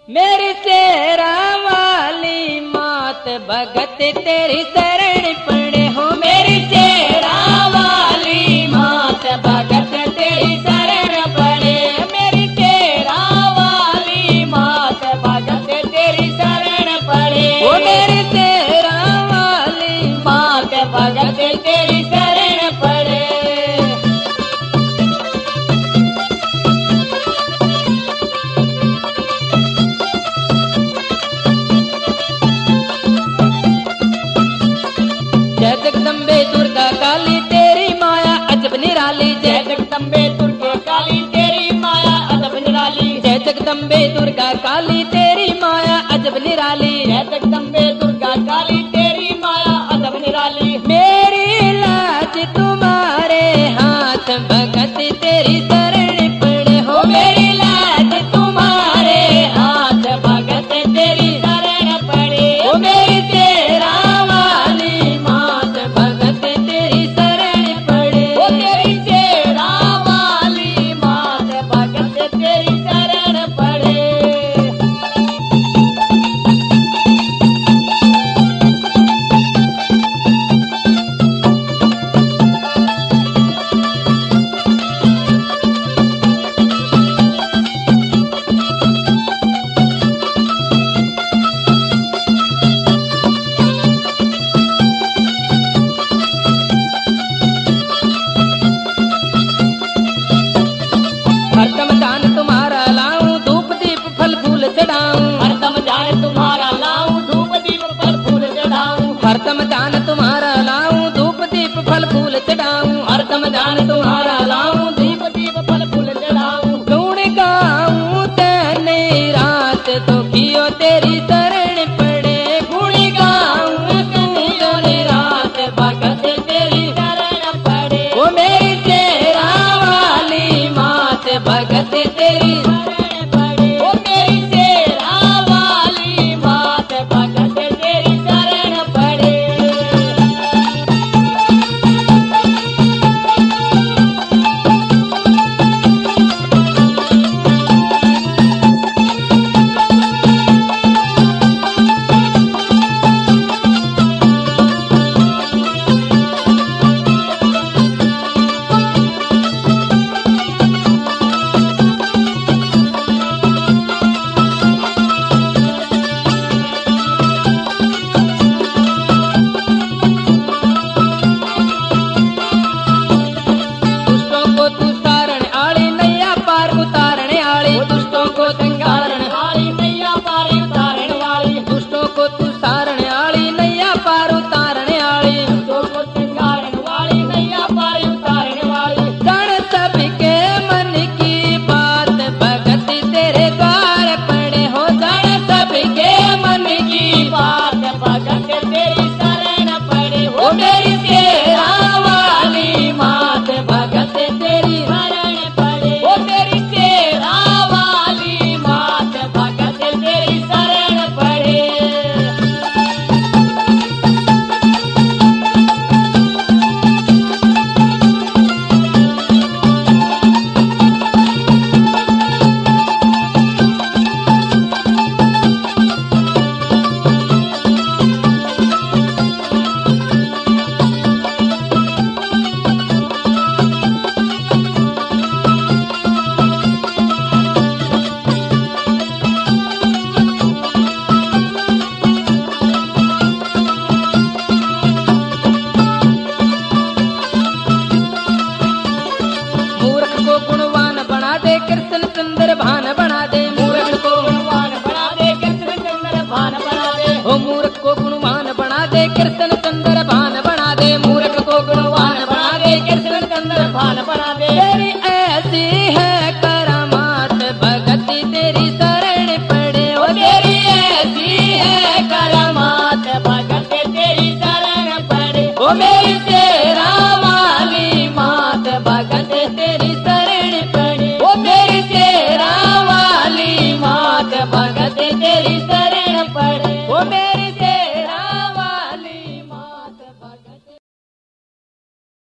मेरी शेरा वाली मात भगत तेरी शरण पड़े हो। मेरी शेरा वाली मात भगत तेरी शरण पड़े। मेरी शेरा वाली मात भगत तेरी शरण पड़े। ओ मेरी शेरा वाली मात भगत तेरी शरण पड़े। जय जगदम्बे दुर्गा काली तेरी माया अजब निराली। जय जगदम्बे दुर्गा काली तेरी माया अजब निराली। जय जगदम्बे दुर्गा काली तेरी माया अजब निराली। जय जगदम्बे दुर्गा काली तेरी माया अजब निराली। मेरी लाज तुम्हारे हाथ भगत तेरी शरण पड़े हो। मेरी लाज तुम्हारे हाथ भगत तेरी शरण पड़े। ओ मेरी शेरा वाली मात भगत तेरी शरण पड़े। ओ मेरी शेरा वाली मात भगत तेरी शरण पड़े। हरदम जान तुम्हारा लाऊं धूप दीप फल फूल चढ़ाऊं। हरदम जान तुम्हारा लाऊं धूप दीप फल फूल चढ़ाऊं। हरदम जान तुम्हारा लाऊं धूप दीप फल फूल चढ़ाऊं। हरदम जान तुम्हारा लाऊं धूप दीप फल फूल चढ़ाऊं। गुण गाऊं तेने रात दुखियो तेरी शरण पड़े। गुण गाऊं तेने रात भगत तेरी शरण पड़े। ओ मेरी शेरा वाली मात भगत तेरी